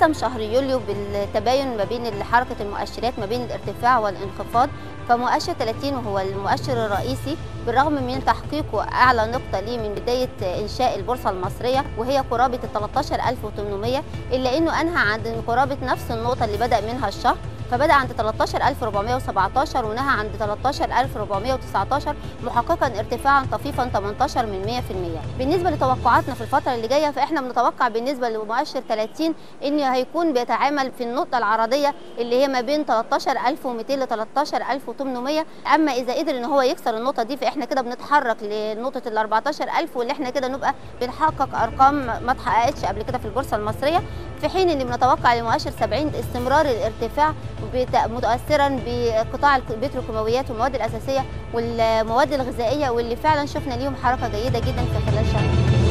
اتحسم شهر يوليو بالتباين ما بين حركة المؤشرات ما بين الارتفاع والانخفاض، فمؤشر 30 وهو المؤشر الرئيسي بالرغم من تحقيقه أعلى نقطة ليه من بداية إنشاء البورصة المصرية وهي قرابة ال 13800، إلا إنه أنهى عند قرابة نفس النقطة اللي بدأ منها الشهر، فبدأ عند 13417 ونهى عند 13419 محققا ارتفاعا طفيفا 18%. بالنسبة لتوقعاتنا في الفترة اللي جاية، فإحنا بنتوقع بالنسبة لمؤشر 30 إن هيكون بيتعامل في النقطة العرضية اللي هي ما بين 13200 ل 13800. أما إذا قدر إن هو يكسر النقطة دي فإحنا كده بنتحرك لنقطة ال 14000، واللي إحنا كده نبقى بنحقق أرقام ما اتحققتش قبل كده في البورصة المصرية، في حين إن بنتوقع لمؤشر 70 استمرار الارتفاع متأثرا بقطاع البتروكيماويات والمواد الأساسية والمواد الغذائية، واللي فعلا شفنا ليهم حركة جيدة جدا في خلال شهر.